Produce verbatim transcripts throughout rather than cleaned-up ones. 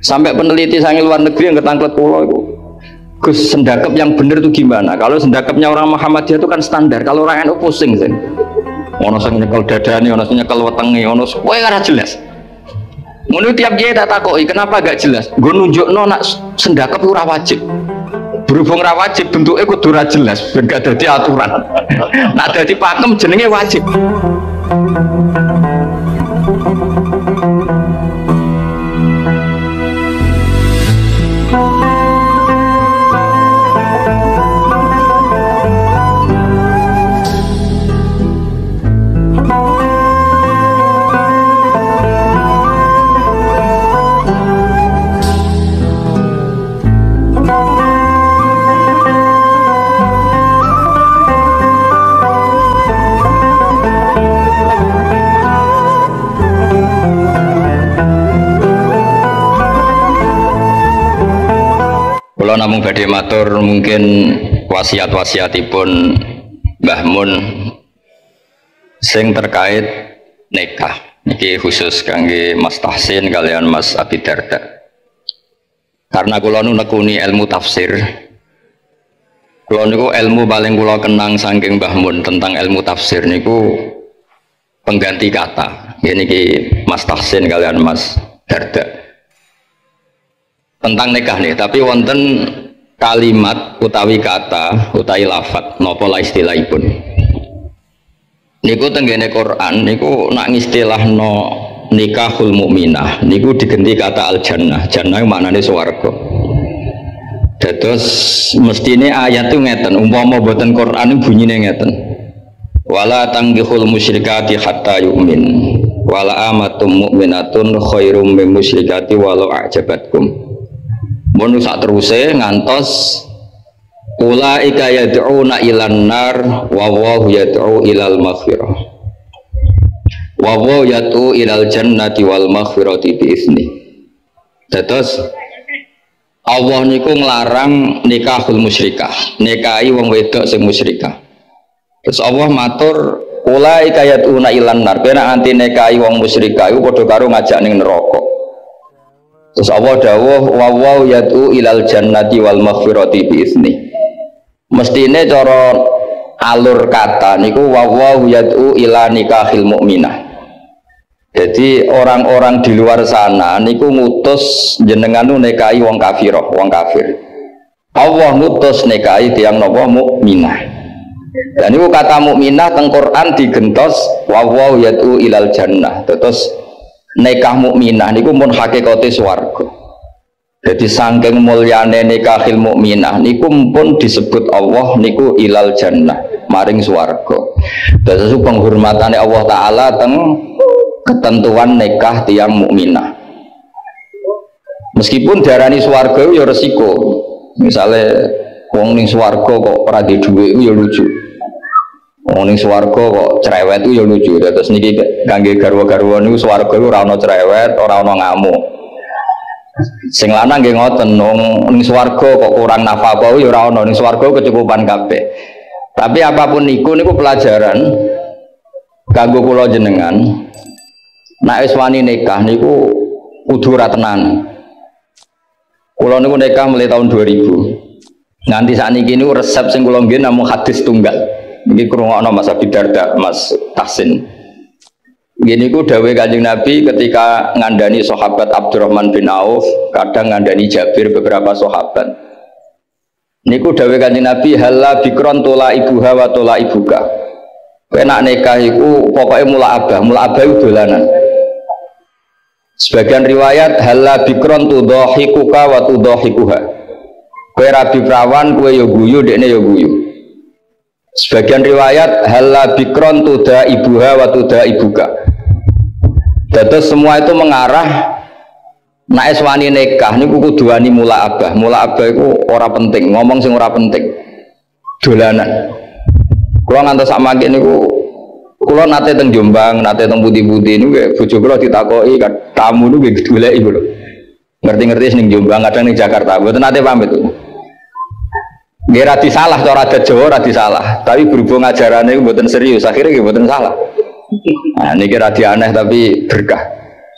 Sampai peneliti sangi luar negeri yang ketangklet pulau itu, Gus, sendakep yang bener itu gimana? Kalau sendakepnya orang Muhammadiyah itu kan standar, kalau orang N U pusing sih. Ono sing nyekel dadane, ono sing nyekel wetenge, ono kowe ora jelas. Ngono tiap kiai tak takoki, kenapa gak jelas? Nggo nunjukno nak sendakep ora wajib. Berhubung ora wajib bentuke kudu ora jelas, ben gak dadi aturan. Nak dadi pakem jenenge wajib. Kalau namung badhe matur mungkin wasiat-wasiatipun Mbah Mun sing terkait nikah niki khusus kangge Mas Tahsin kalian Mas Abi Darda. Karena kula nu nekuni ilmu tafsir. Kula niku ilmu paling kula kenang saking Mbah Mun tentang ilmu tafsir niku pengganti kata. Niki Mas Tahsin kalian Mas Darda. Tentang nikah nih, tapi wonten kalimat utawi kata utawi lafat napa la istilahipun niku tenggene Quran niku nak ngistilahno nikahul mukminah niku diganti kata al jannah. Jannah maknane swarga. Dados mestine ayat itu ngeten, umpama boten Quran bunyine ngeten, wala tanggihul musyrikati hatta yu'min wala amatum mu'minatun khairum min musyrikati walau a'jabatkum. Mun sak teruse ngantos ulaika yad'una ilan nar wa wallahu yad'u ilal maghfirah wa wallahu yad'u ilal jannati wal maghfirati bi izni. Dados Allah niku nglarang nikahul musyrikah, nikahi wong wedok sing musyrikah. Terus Allah matur ulaika yad'una ilan nar, ben anti nikahi wong musyrikah iku padha karo ngajak ning neraka. Terus Allah dawuh wa wa yad'u ilal jannati wal maghfirati bi izni. Mestine cara alur kata niku wa wa yad'u ila nikahil mukminah. Jadi orang-orang di luar sana niku ngutus jenengan nikahi wong kafirah, wong kafir. Allah ngutus nikahi tiyang napa mukminah. Dan niku kata mukminah teng Quran digentos wa wa yad'u ilal jannah. Terus nikah mukminah niku mun hakikate swarga. Jadi saking mulyane nikahil mukminah niku pun disebut Allah niku ilal jannah, maring swarga. Dados penghormatane Allah taala teng ketentuan nikah tiyang mukminah. Meskipun diarani swarga ya resiko. Misale wong ning swarga kok ora duwe dhuwit ya lucu. Wong ning swarga kok cerewet itu ya lucu. Terus niki kangge garwa-garwa niku swarga iku ora ana cerewet, ora ana ngamuk. Sing lanang nggih ngoten, ning swarga kok kurang nafkah ya ora ana, ning swarga kecukupan kabeh. Tapi apapun niku niku pelajaran kanggo kula jenengan. Nek wis wani nikah niku kudu ora tenan. Kula niku nikah mulai tahun dua ribu. Nganti sakniki niku resep sing kula nggih namung hadis tunggal. Ini kurungokno Mas Abi Darda, Mas Tahsin. Gini ku dawuh Kanjeng Nabi ketika ngandani sahabat Abdurrahman bin Auf, kadang ngandani Jabir beberapa sahabat. Niku dawuh Kanjeng Nabi halla bikron tola ibuha wa tola ibuka. Kowe nak nikah iku pokoke mula abah, mula abah iku dolanan. Sebagian riwayat halla bikron tudhahikuka wa tudhahikuha. Kowe rabi prawan, kowe yo guyu, dekne yo guyu. Sebagian riwayat halla bikron tuda ibuha wa tuda ibuka. Dados semua itu mengarah nek wani nikah niku kudu wani mula abah. Mula abah iku ora penting, ngomong sing ora penting. Dolanan. Kula ngantos sak mangke niku kula nate teng Jombang, nate teng Putih-Putih niku bojo kula ditakoki tamu niku nggih goleki kula. Ngerti-ngerti ning Jombang, kadang ning Jakarta. Mboten nate pamit. Nggih ra disalah cara adat Jawa ra disalah, tapi berhubung ajarane iku mboten serius, akhirnya nggih mboten salah. Nah niki ra aneh tapi berkah.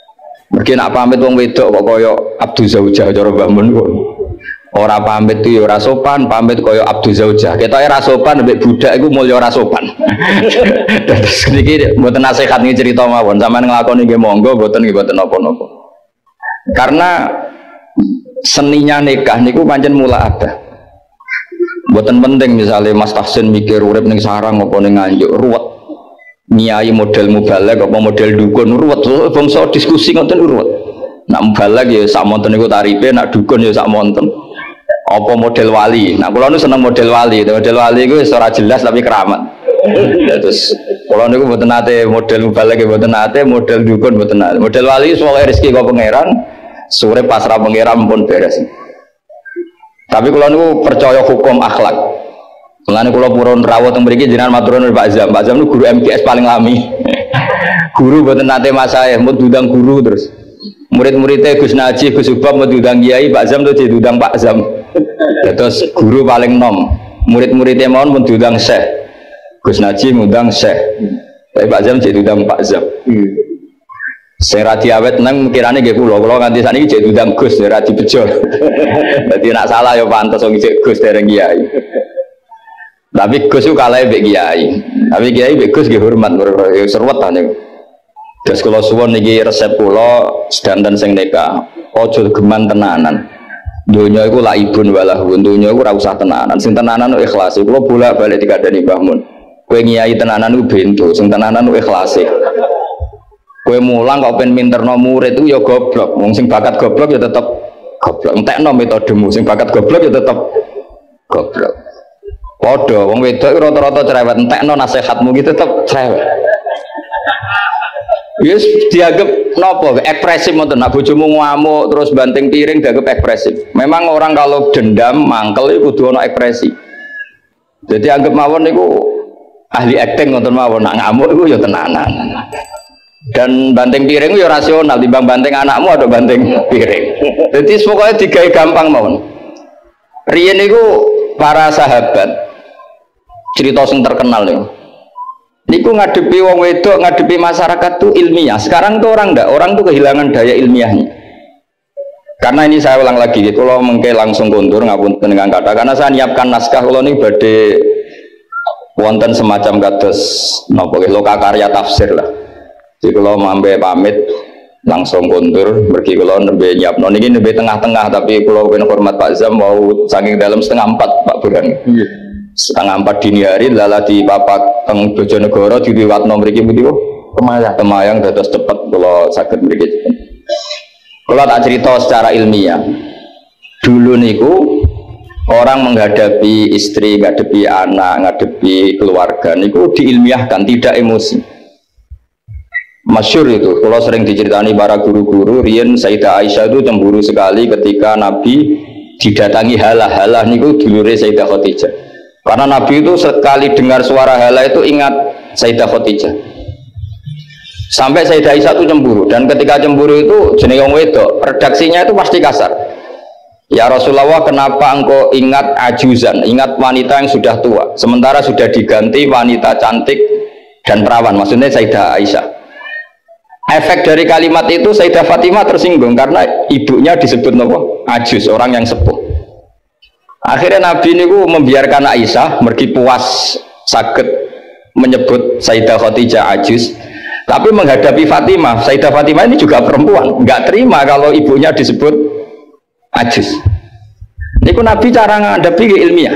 Mungkin nak pamit wong wedok kok koyo Abdu Zaujah cara Mbah Mun kok. Ora pamit itu ya ora sopan, pamit koyo Abdu Zaujah. Ketoke ra sopan mbek budak iku mulya ora sopan. Terus niki mboten nasihat niki cerita mawon, sampean nglakoni nggih monggo, mboten nggih mboten napa-napa. Karena seninya nikah niku pancen mula ada. Mboten penting misalnya Mas Tahsin mikir urip ning sarang apa ning Nganjuk, ruwet. Nyai model mubalek apa model dukun ruwet, bangsa diskusi ngoten ruwet. Nak mubalek ya sak monten niku tarife, nak dukun ya sak monten. Apa model wali. Nah, kula nu seneng model wali. Model wali iku wis ora jelas tapi keramat. Terus kula niku mboten nate model mubalek mboten nate, model dukun mboten nate. Model wali semoga rezeki kok pangeran, sore pasrah pangeran pun beres. Tapi kula niku percaya hukum akhlak. Mulane kula purun rawuh teng mriki jenengan maturun Pak Zam. Pak Zam niku guru M T S paling lami. Guru mboten nate mas saya, mau diundang guru terus. Murid-muridnya Gus Najih, Gus Ubab mau diundang Kiai, Pak Zam tuh diundang Pak Zam. Terus guru paling nom. Murid-muridnya mau pun diundang Syekh. Gus Najih ngundang Syekh. Tapi Pak Zam diundang Pak Zam. Sing ra diawet nang kirane nggih kula, kula nganti sakniki jek diundang Gus, ora dibejo. Dadi nek salah ya pantes wong jek Gus dereng Kiai. Tapi Gus ku kalah mbek Kiai. Tapi Kiai mbek Gus nggih hormat, ya serwet ta niku. Terus kalau suwon niki resep kula sedanten sing nikah, aja geman tenanan. Dunya iku la ibun walahu, dunya iku ora usah tenanan. Sing tenanan ikhlas. Kula bolak-balik dikandani Mbah Mun. Kowe ngiyai tenanan ku bento, sing tenanan ku ikhlas. Kowe mulang kok pengen minterno murid itu ya goblok. Wong sing bakat goblok ya tetep goblok. Entekno metodemu, sing bakat goblok ya tetep goblok. Padha wong wedok rata-rata cerewet, entekno nasihatmu ki tetep cerewet. Yes, dianggap nopo ekspresif ngoten. Nak bojomu ngamuk terus banting piring dianggap ekspresif. Memang orang kalau dendam mangkel itu kudu ana ekspresi. Jadi anggap mawon niku ahli acting ngoten mawon. Nak ngamuk iku ya tenanan. Dan banting piring ya rasional, timbang banting anakmu ada banting piring. Jadi pokoknya digawe gampang mawon. Riyen niku para sahabat cerita sing terkenal niku. Niku ngadepi wong wedok, ngadepi masyarakat tuh ilmiah. Sekarang tuh orang ndak, orang tuh kehilangan daya ilmiahnya. Karena ini saya ulang lagi, kalau mungkin langsung kontur ngapunten dengan kata. Karena saya nyiapkan naskah kalau ini badhe wonten semacam kados napa loka karya tafsir lah. Jadi kalau mambe pamit langsung kontur, pergi kalau nembe nyiapno niki nembe tengah-tengah, tapi kalau ben hormat Pak Zam mau saking dalam setengah empat Pak Burhan. Iya. Setengah empat dini hari lala di papak teng Bojonegoro diwiwatno mriki pundi kok Kemayang Kemayang dados cepet kula saged mriki. Kula tak cerita secara ilmiah. Dulu niku orang menghadapi istri, menghadapi anak, menghadapi keluarga niku diilmiahkan, tidak emosi. Masyhur itu, kalau sering diceritani para guru-guru, riyen Sayyidah Aisyah itu cemburu sekali ketika Nabi didatangi halah-halah niku dulure Sayyidah Khadijah. Karena Nabi itu sekali dengar suara halah itu ingat Sayyidah Khadijah. Sampai Sayyidah Aisyah itu cemburu, dan ketika cemburu itu jenenge wong wedok, redaksinya itu pasti kasar. Ya Rasulullah, kenapa engkau ingat ajuzan, ingat wanita yang sudah tua, sementara sudah diganti wanita cantik dan perawan, maksudnya Sayyidah Aisyah. Efek dari kalimat itu Sayyidah Fatimah tersinggung karena ibunya disebut nopo ajuz, orang yang sepuh. Akhirnya Nabi ini membiarkan Aisyah mergi puas sakit menyebut Sayyidah Khadijah ajuz, tapi menghadapi Fatimah, Sayyidah Fatimah ini juga perempuan, nggak terima kalau ibunya disebut ajuz. Ini Nabi cara menghadapi ilmiah.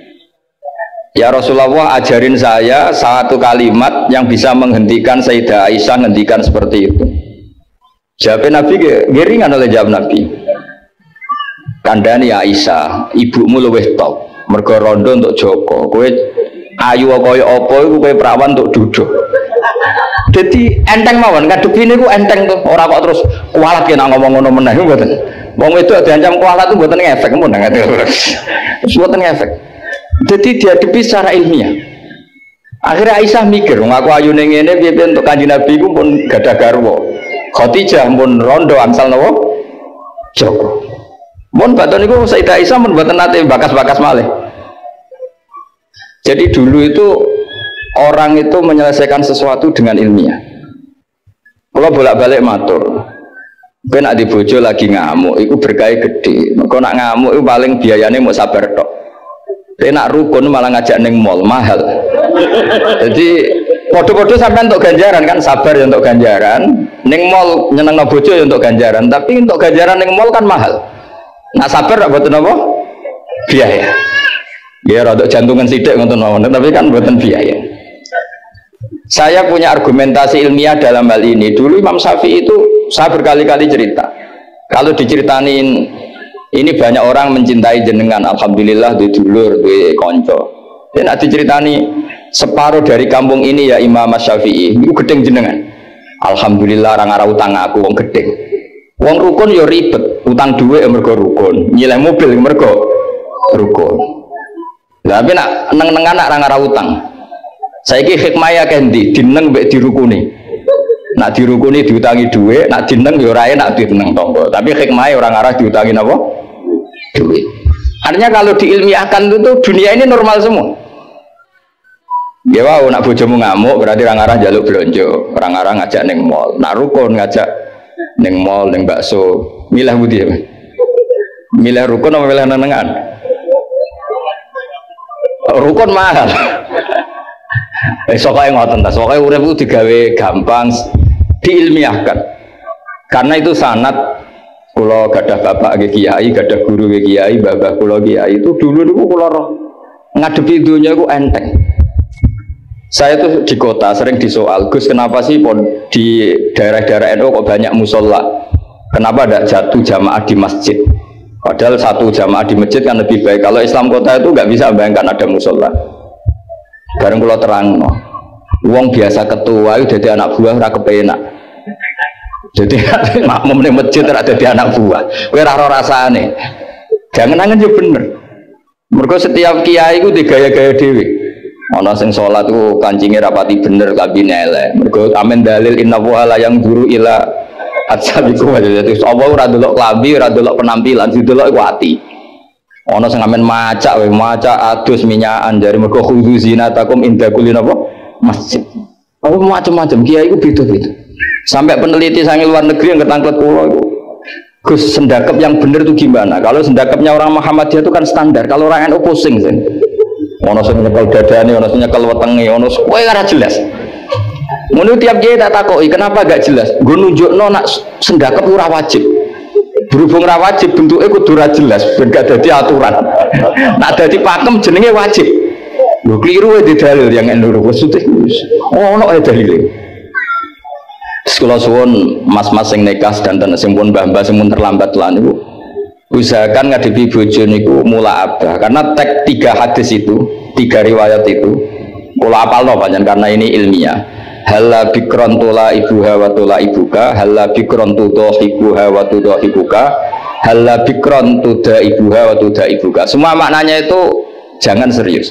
Ya Rasulullah, ajarin saya satu kalimat yang bisa menghentikan Sayyidah Aisyah menghentikan seperti itu. Jawab Nabi geringan oleh jawab Nabi. Kandhani Aisyah, ibumu luwih top, mergo rondo untuk Joko, kowe ayu kaya apa iku kowe perawan untuk duduk. Jadi enteng mawon, ngadepi niku enteng tuh, ora kok terus kualat nek ngomong ngono meneh mboten. Wong wedok diancam kualat itu mboten ngefek mun ngene. Terus mboten ngefek. Jadi dihadapi secara ilmiah. Akhirnya Aisyah mikir, wong aku ayune ngene piye-piye untuk Kanjeng Nabi ku pun gadah garwa. Khadijah pun rondo angsal napa? Joko. Mun baton niku Sayyidah Aisyah mun mboten nate bakas-bakas malih. Jadi dulu itu orang itu menyelesaikan sesuatu dengan ilmiah. Kalau bolak-balik matur, Kowe nak di bojo lagi ngamuk, iku berkah gede. Kau nak ngamuk, itu paling biayanya mau sabar tok. Kowe nak rukun malah ngajak neng mall mahal. Jadi podo-podo sampai untuk ganjaran kan sabar ya untuk ganjaran. Neng mall nyeneng bojo ya untuk ganjaran. Tapi untuk ganjaran neng mall kan mahal. Nak sabar tak buatan apa? Biaya. Ya rada jantungan sidik ngoten mawon, tapi kan buatan biaya. Saya punya argumentasi ilmiah dalam hal ini. Dulu Imam Syafi'i itu saya berkali-kali cerita. Kalau diceritain ini banyak orang mencintai jenengan, alhamdulillah di dulur, di konco. Dan nanti ceritani separuh dari kampung ini ya Imam Syafi'i, itu gedeng jenengan. Alhamdulillah orang arah utang aku wong gedeng. Wong rukun ya ribet, utang duit ya mergo rukun, nyileh mobil ya mergo rukun. Tapi nak neng-nengan nak orang arah utang. Saya kira hikmahnya kendi, dineng mbek dirukuni. Nak dirukuni diutangi duit, nak dineng ya ora enak dineng tonggo. Tapi hikmahnya orang arah diutangi apa? Duit. Artinya kalau diilmiahkan itu dunia ini normal semua. Ya wow, nak bojomu ngamuk berarti orang arah jaluk belanja, orang arah ngajak neng mall, nak rukun ngajak neng mall, neng bakso. Milah budi ya? Milah rukun apa milah nenengan? Rukun mahal. Eh sokai ngoten ta, sokai urip ku digawe gampang, diilmiahkan. Karena itu sanad kula gadah bapak nggih kiai, gadah guru nggih kiai, babah kula kiai itu dulu niku kula ngadepi dunya iku enteng. Saya tuh di kota sering disoal, Gus kenapa sih di daerah-daerah N U kok banyak musola? Kenapa ada jatuh jamaah di masjid? Padahal satu jamaah di masjid kan lebih baik. Kalau Islam kota itu nggak bisa bayangkan ada musola. Bareng kula terang, no. Wong biasa ketua itu jadi anak buah ora kepenak. Jadi makmum ning masjid ora dadi anak buah. Kowe ora ora rasane. Jangan-jangan yo bener. Mergo setiap kiai iku digaya-gaya dhewe. Ana sing salat ku kancinge rapati bener kabine elek. Mergo amen dalil inna wa la yang guru ila atsabiku wa jadi apa ora delok klambi, ora delok penampilan, didelok iku ati. Ana sing amen macak wae, macak adus minyakan jare mergo khudzu zinatakum inda kulli napa masjid. Oh macam-macam kiai iku beda-beda. Sampai peneliti sange luar negeri yang ketangklet kula iku. Gus sendakep yang bener itu gimana? Kalau sendakepnya orang Muhammadiyah itu kan standar. Kalau orang N U pusing sih. Ono sing nyekel dadane, ono sing nyekel wetenge, ono kowe ora jelas. Ngono tiap kiai tak takoki, kenapa gak jelas? Nggo nunjukno nak sendakep ora wajib. Berhubung ra wajib bentuke kudu ra jelas ben gak dadi aturan. Nak dadi pakem jenenge wajib. Lho kliru wae di dalil yang enduro maksudnya. Oh ono ae dalile. Sekolah suwun mas-mas sing nikah sedanten sing pun mbah-mbah sing pun terlambat lan niku usahakan ngadepi bojo niku mula abah karena tek tiga hadis itu, tiga riwayat itu kula apalno pancen karena ini ilmiah. Halla bikron tula ibuha wa tula ibuka, halla bikron tuda ibuha wa tuda ibuka, halla bikron tuda ibuha wa tuda ibuka. Semua maknanya itu jangan serius.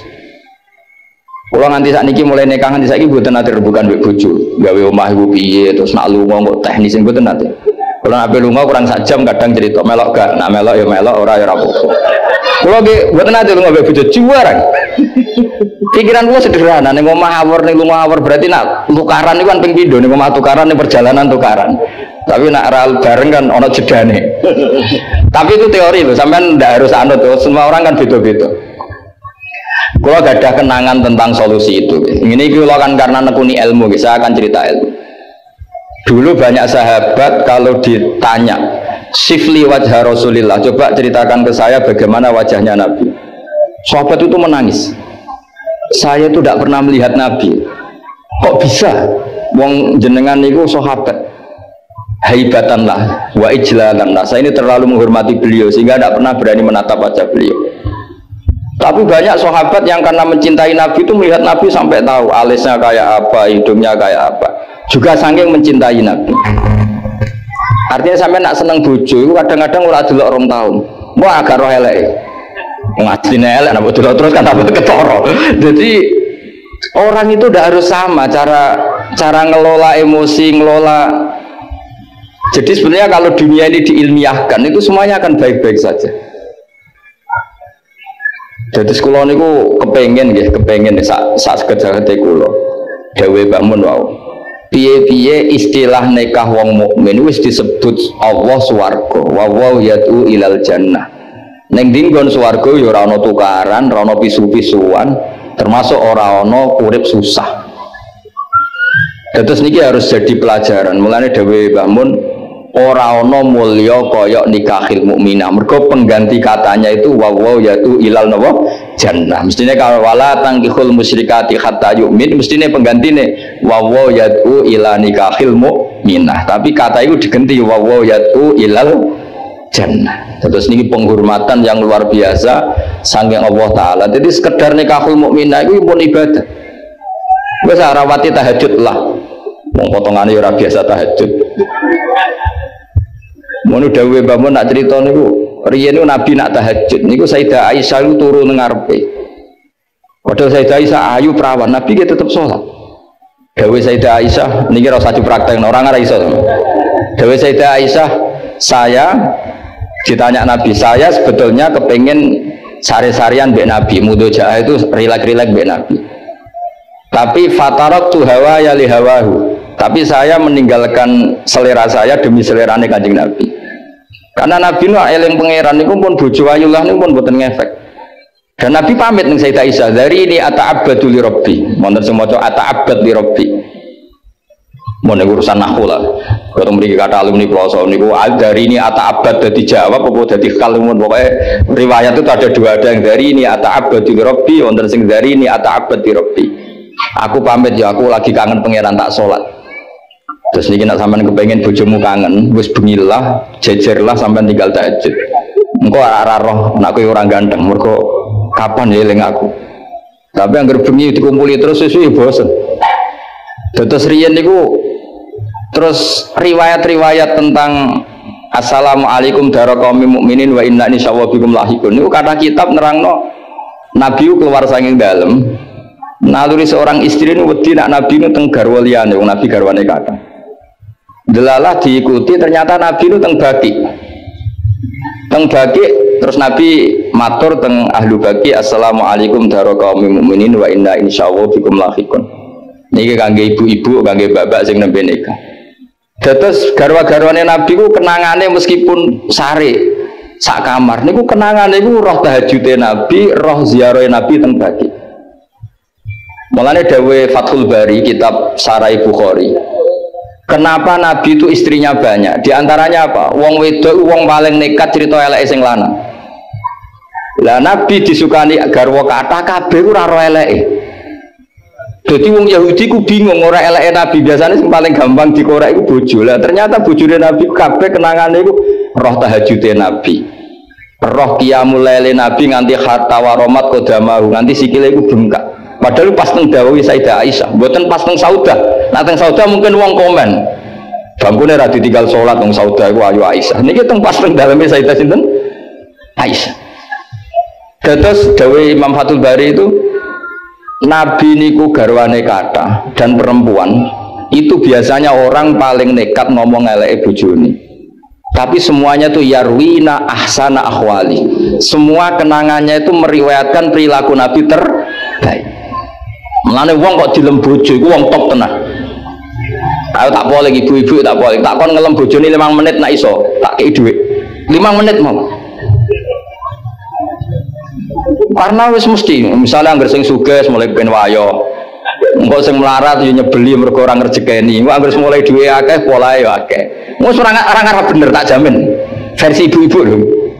Kalau nanti saat ini mulai nikah nanti saat ini buatan nanti rebukan mbek bojo, gawe omah ibu piye terus nak lunga kok teknis yang buatan nanti. Kalau nabi lunga kurang sak jam kadang cerita melok gak, nak melok ya melok ora ya rapopo. Kalau ge buatan nanti lunga mbek bojo juaran. Pikiran gua sederhana, nih omah awor nih lunga awor berarti nak tukaran itu kan ping pindho, nih omah tukaran nih perjalanan tukaran. Tapi nak ral bareng kan ono jedane. Tapi itu teori loh, sampean ndak harus anut tuh, semua orang kan beda-beda. Kalau gak ada kenangan tentang solusi itu, ini kalau kan karena nekuni ilmu, saya akan cerita ilmu. Dulu banyak sahabat kalau ditanya, sifli wajah Rasulillah, coba ceritakan ke saya bagaimana wajahnya Nabi. Sahabat itu menangis. Saya itu tidak pernah melihat Nabi. Kok bisa? Wong jenengan itu sahabat. Haibatan lah, wa ijlalan lah. Saya ini terlalu menghormati beliau sehingga tidak pernah berani menatap wajah beliau. Tapi banyak sahabat yang karena mencintai Nabi itu melihat Nabi sampai tahu alisnya kayak apa, hidungnya kayak apa. Juga saking mencintai Nabi. Artinya sampai nak seneng bojo itu kadang-kadang ora delok rong tahun. Wah agak roh elek. Ngasine elek napa delok terus kan apa ketara. Jadi orang itu tidak harus sama cara cara ngelola emosi, ngelola. Jadi sebenarnya kalau dunia ini diilmiahkan itu semuanya akan baik-baik saja. Jadi sekolah niku kepengen nggih, kepengen sak sak sekedar hati kula. Dewe bangun wau. piye-piye istilah nikah wong mukmin wis disebut Allah swarga wa wa yatu ilal jannah. Ning dinggon swarga ya ora ana tukaran, ora ana pisu-pisuan, termasuk ora ana urip susah. Terus niki harus jadi pelajaran. Mulane dawuh Mbah Mun ora ana mulya kaya nikahil mukminah. Mergo pengganti katanya itu wa wa yatu ilal napa jannah. Mestine kalau wala tangkihul musyrikati hatta yu'min, mestine penggantine wa wa yatu ila nikahil mukminah. Tapi kata itu diganti wa wa yatu ilal jannah. Terus niki penghormatan yang luar biasa saking Allah taala. Jadi sekedar nikahul mukminah itu pun ibadah. Wis rawati tahajud lah. Wong potongane ora biasa tahajud. Mono dawuhe Mbah Mun nak crita niku riyen niku Nabi nak tahajud niku Sayyidah Aisyah niku turu ning ngarepe. Padahal Sayyidah Aisyah ayu perawan, Nabi ki tetep salat. Dawuhe Sayyidah Aisyah niki ora usah dipraktekno, orang ora iso. Dawuhe Sayyidah Aisyah, saya ditanya Nabi, saya sebetulnya kepengen sari-sarian mbek Nabi, mudojaah itu rilek-rilek mbek Nabi. Tapi fatarat tu hawa ya li hawahu. Tapi saya meninggalkan selera saya demi selerane Kanjeng Nabi. Karena Nabi nu eling pangeran niku pun bojo ayulah niku pun boten ngefek. Dan Nabi pamit ning Sayyidah Aisyah, "Dari ini ata'abbadu li rabbi." Wonten sing maca ata'abbad li rabbi. Mun urusan nahwu lah. Kalau mriki kata alumni kloso niku dari ini ata'abbad dadi jawab apa dadi kalimun, pokoke riwayat itu ada dua, ada yang dari ini ata'abbadu li rabbi, wonten sing dari ini ata'abbad li rabbi. Aku pamit ya, aku lagi kangen pangeran tak salat. Terus niki nak sampean kepengen bojomu kangen, wis bengilah, jejerlah sampean tinggal tahajud. Engko ora roh nek kowe ora ganteng, mergo kapan ya eling aku. Tapi anggere bengi dikumpuli terus suwi bosen. Terus riyen niku terus riwayat-riwayat tentang assalamualaikum daraqaumil mukminin wa inna insyaallah bikum lahiqun. Niku kata kitab nerangno Nabi keluar saking dalem. Naluri seorang istri niku wedi nak Nabi niku teng garwa liyane, wong Nabi garwane kata. Delalah diikuti ternyata Nabi itu teng baki teng baki terus Nabi matur teng ahlu baki assalamualaikum daraqaumil mukminin wa inna insyaallah bikum lahiqun. Niki kangge ibu-ibu kangge bapak sing nembe nikah. Dados garwa-garwane Nabi ku kenangane meskipun sare sak kamar niku kenangane iku roh tahajude Nabi, roh ziarahe Nabi teng baki. Mulane dawuhe Fathul Bari kitab Sarai Bukhari. Kenapa Nabi itu istrinya banyak? Di antaranya apa? Wong wedok wong paling nekat cerita eleke sing lanang. Lah Nabi disukani garwa kathah kabeh ora ro eleke. Dadi wong Yahudi ku bingung ora eleke Nabi, biasanya sing paling gampang dikorek iku bojo. Lah ternyata bojone Nabi kabeh kenangane iku roh tahajude Nabi. Roh qiyamul lail Nabi nganti hatta waromat qadamahu, nganti sikile iku bengkak. Padahal pas teng dawuh Sayyidah Aisyah, mboten pas teng Saudah. Nah teng Saudah mungkin wong komen. Bangkune ra ditinggal salat teng Saudah iku ayu Aisyah. Niki teng pas teng daleme Sayyidah sinten? Aisyah. Terus dawuh Imam Fathul Bari itu Nabi niku garwane kathah dan perempuan itu biasanya orang paling nekat ngomong eleke bojone. Tapi semuanya itu yarwina ahsana akhwali. Semua kenangannya itu meriwayatkan perilaku Nabi terbaik. Mulane wong kok dilem bojo iku wong top tenan. Ayo tak boleh ibu-ibu tak boleh. Tak kon ngelem bojone lima menit nak iso, tak kei dhuwit. lima menit mau. Karena wis mesti misalnya anggere sing sugih mulai ben wayo. Engko sing melarat yo nyebeli mergo ora ngrejekeni. Engko anggere mulai duwe akeh polahe yo akeh. Wis ora ora ngarep bener tak jamin. Versi ibu-ibu lho.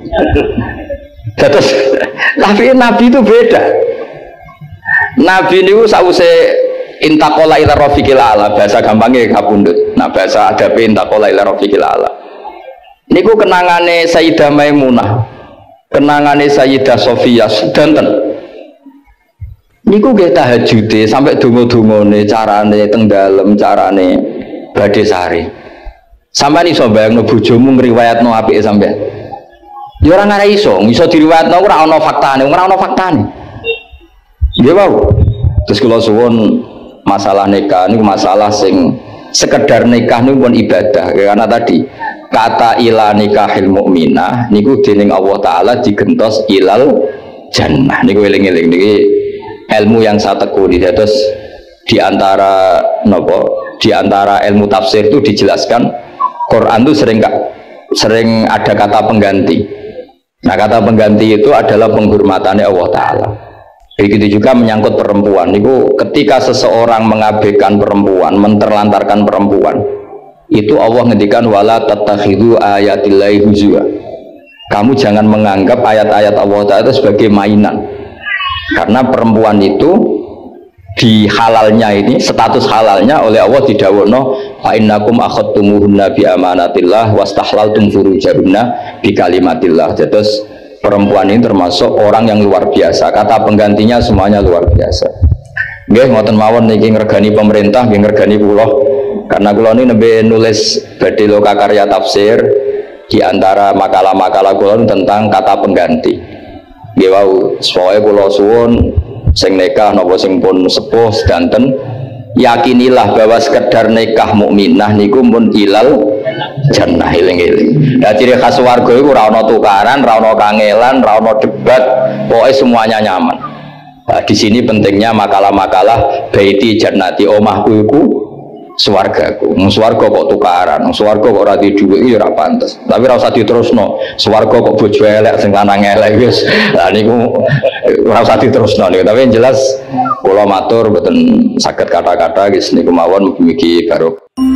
Terus tapi Nabi itu beda. Nabi niku sause intaqala ila rafiqil ala, bahasa gampangnya kapundhut. Nah bahasa adabe intaqala ila rafiqil ala. Niku kenangane Sayyidah Maimunah, kenangane Sayyidah Sofiyah sedanten. Niku nggih tahajude sampai donga-dongane carane teng dalem, carane badhe sare. Sampeyan iso bayangno bojomu ngriwayatno apike sampeyan. Ya ora ngare iso, iso diriwayatno ora ana faktane, ora ana faktane. Nggih wow. Terus kula suwun masalah nikah niku masalah sing sekedar nikah niku pun ibadah. Karena tadi kata ila nikahil mukminah niku dening Allah taala digentos ilal jannah. Niku eling-eling niki ilmu yang saya tekuni. Terus di antara napa di antara ilmu tafsir itu dijelaskan Quran itu sering sering ada kata pengganti. Nah, kata pengganti itu adalah penghormatannya Allah Ta'ala. Begitu juga menyangkut perempuan. Itu ketika seseorang mengabaikan perempuan, menterlantarkan perempuan, itu Allah ngendikan wala tattakhidhu ayatillahi huzwa. Kamu jangan menganggap ayat-ayat Allah Ta'ala itu sebagai mainan. Karena perempuan itu di halalnya ini, status halalnya oleh Allah didhawuhna fa innakum akhadtumuhunna bi amanatillah wastahlaltum furujahunna bi kalimatillah. Jadi perempuan ini termasuk orang yang luar biasa. Kata penggantinya semuanya luar biasa. Nggih ngoten mawon niki ngregani pemerintah, nggih ngregani kula. Karena kula ini nembe nulis badhe loka karya tafsir, di antara makalah-makalah kula tentang kata pengganti. Nggih wau, pokoke kula suwun sing nikah napa sing pun sepuh sedanten yakinilah bahwa sekedar nikah mukminah niku mun ilal jannah eling-eling. Lah ciri khas warga iku ora ana tukaran, ora ana kangelan, ora ana debat, pokoke semuanya nyaman. Nah, di sini pentingnya makalah-makalah baiti jannati omahku iku swargaku. Wong swarga kok tukaran, wong swarga kok ora di dhuwit ya ora pantes. Tapi ora usah diterusno. Swarga kok bojo elek sing lanang elek wis. Lah niku ora usah diterusno niku. Tapi yang jelas kula matur mboten saged kata-kata wis niku mawon mugi-mugi barokah.